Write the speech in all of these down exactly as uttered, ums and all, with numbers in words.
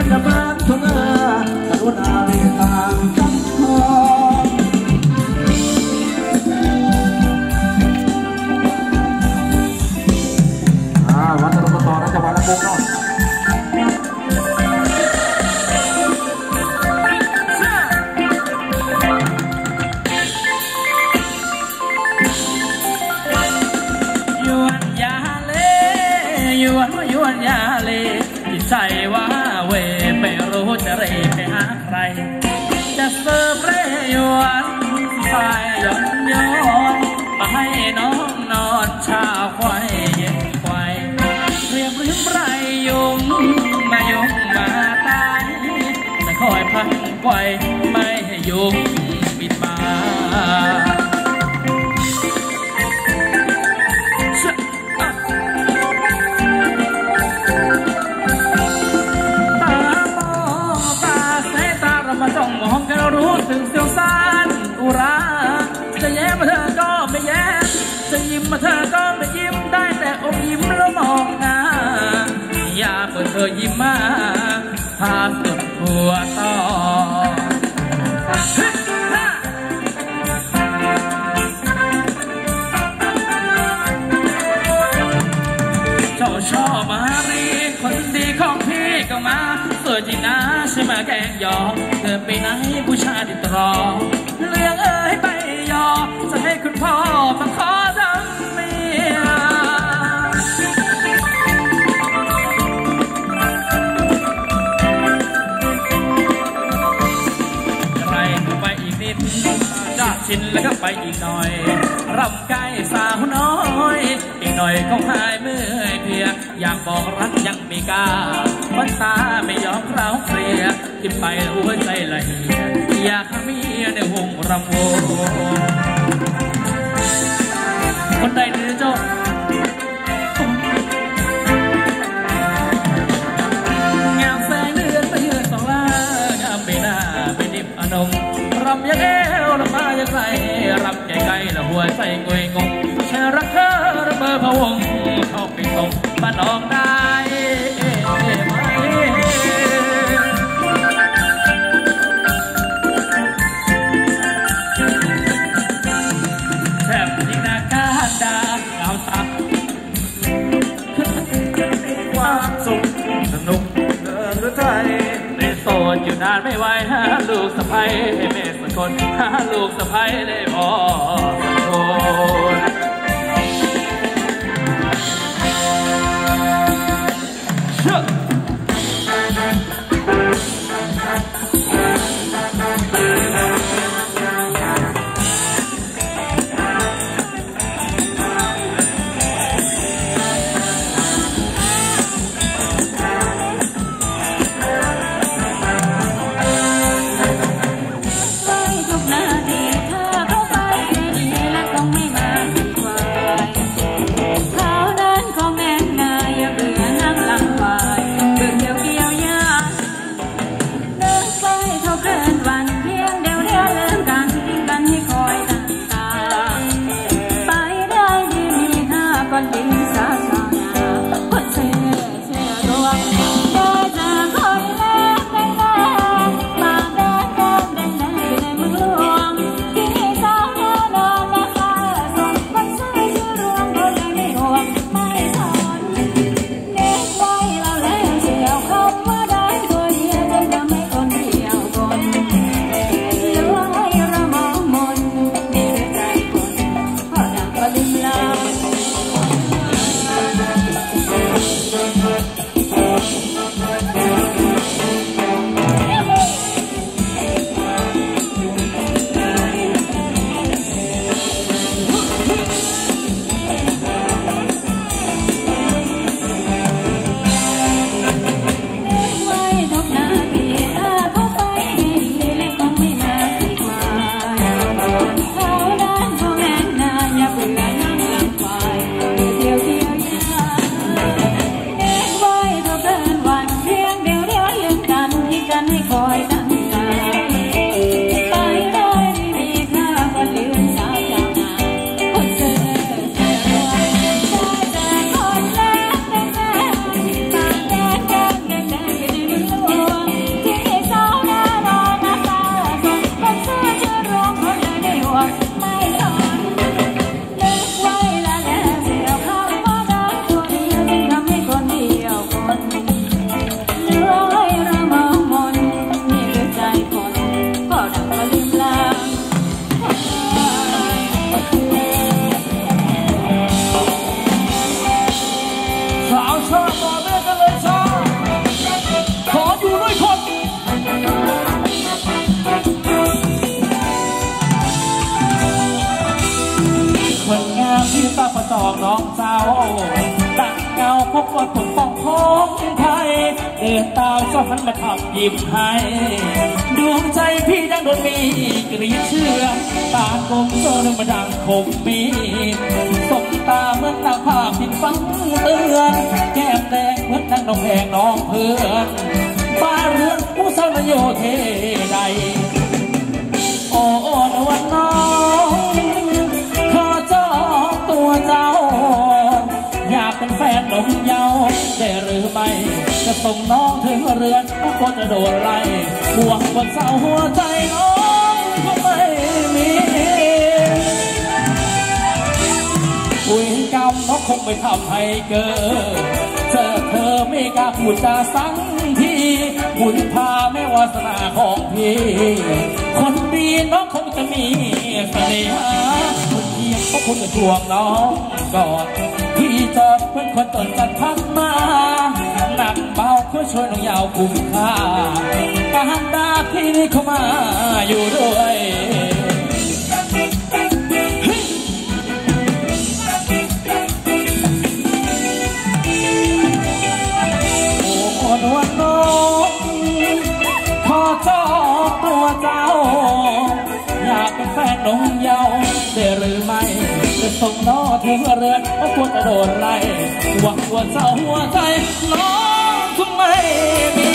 ระเบิดทุกเมื่อกรุณาเมตตาจังหออ่าวันตะลุกต่อนะจังหวัดละมุกเนาะยาเลจิตใจว่าเวไม่รู้จะเรไปหาใครจะเสิร์ฟเรยวนสายหย่อนย้อนมาให้น้องนอนชาควายเย็นควายเรียบริมไรยุงมายุงมาตายแต่คอยพันไว้ไม่ให้ยุงปิดมามาจ้องมองกันรู้สึกเสียวซ่านอุราจะแย้มมาเธอก็ไม่แย้มจะยิ้มมาเธอก็ไม่ยิ้มได้แต่อมยิ้มแล้วมองหน้าอยากเปิดเธอยิ้มมาพาสุดหัวต่อเจ้าชอบมารีคนดีของพี่ก็มาสวยจริงนะใช่ไหมแกงยอเธอไปไหนผู้ชายติดรอเลี้ยงเอ้ยไปยอจะให้คุณพ่อมาขอทำเมียใครก็ไปอีกนิดจากชินแล้วก็ไปอีกหน่อยรำใกล้สาวน้อยอีกหน่อยก็หายเมื่อยเพียอยากบอกรักยังไม่กล้าวันตาไม่ยอมเราเคลียคิดไปหัวใจละเหียอยากมีในวงรำวงคนใดเนื้อเจ้างามแสงเดือนไปเยือนสองล่างามไปหน้าไปดิบอนงรำยังเอวรำมายังไรรำไกลๆแล้วหัวใจงวยงงแค่รักเธอระเบิดพะวงเข้าไปตรงบ้านออกได้ไหมแทบยิ่งนาการดาเอาตับความสุขสนุกเดินหรือใจในโซนอยู่นานไม่ไหวหาลูกสะใภ้ให้แม่สักคนหาลูกสะใภ้ได้พอโอนทุกนาทีเธอเข้าไปในนี้และต้องไม่มาสองน้องเจ้าตั้งเงาพบว่าปกป้องของไทยเดินตามเจ้าหันมาทับยิ้มให้ดวงใจพี่ดังโดนมีกรีดเชื่อตากลมเจอเรื่องมาดังคมมีสบตาเหมือนตาภาพผิดฟังเตือนแก้มแดงเหมือนนางน้องแพงน้องเพื่อนบ้าเรือนผู้เศร้านโยเทใดโอ้โอ้นวันน้องขอจองตัวเจ้าอยากเป็นแฟนหนุ่มเยาว์ได้หรือไม่จะส่งน้องถึงเรือนก็จะโดนไล่ห่วงคนเศร้าหัวใจน้องก็ไม่มีคุยกรรมน้องคงไม่ทำให้เกิดเจอเธอไม่กล้าพูดจาสังทีบุญพาไม่วาสนาของพี่คนดีน้องคงจะมีเสน่หาคนเพียงก็คุณจะทวงน้องก่อนพี่จอดเพื่อนคนต้นกันพักมาหนักเบาเพื่อช่วยน้องยาวคุ้มค่าการดาที่นี่เข้ามาอยู่ด้วยนวลน้องขอจองตัวเจ้าอยากเป็นแฟนน้องเยาว์ได้หรือไม่จะส่งน้องถึงเรือนเพราะกลัวจะโดนไล่หวังว่าเจ้าหัวใจน้องคงไม่มี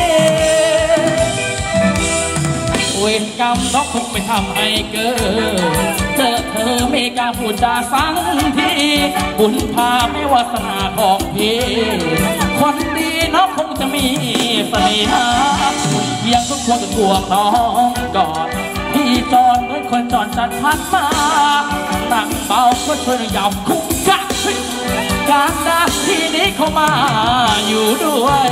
เวรกรรมน้องคงไม่ทำให้เกิดเจอเธอไม่กล้าพูดจาสังทีบุญพาไม่วาสนาของพี่คนดีน้องคงจะมีเสน่หาเพียงทุกคนจะทวงน้องก่อนพี่จอนเหมือนคนจอนจัดพัดมาตั้งเบาก็ช่วยยาวคุ้มค่าการดาที่นี้เข้ามาอยู่ด้วย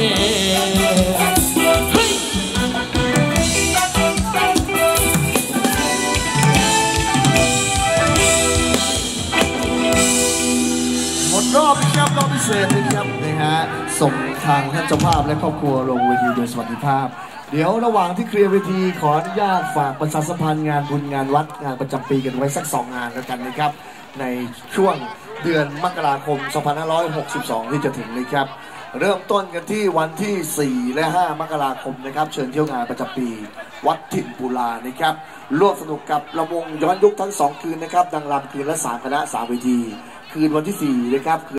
รอบนะครับรอบพิเศษนะครับนะฮะส่งทางท่านเจ้าภาพและครอบครัวลงเวทีโดยสวัสดิภาพเดี๋ยวระหว่างที่เคลียร์เวทีขออนุญาตฝากประชาสัมพันธ์งานบุญงานวัดงานประจำปีกันไว้สักสองงานแล้วกันนะครับในช่วงเดือนมกราคมสองพันห้าร้อยหกสิบสองที่จะถึงนี้ครับเริ่มต้นกันที่วันที่สี่และห้ามกราคมนะครับเชิญเที่ยวงานประจำปีวัดถิ่นปุรานะครับร่วมสนุกกับลำวงย้อนยุคทั้งสองคืนนะครับดังรำคืนละสามคณะสามเวทีคืนวันที่สี่นะครับ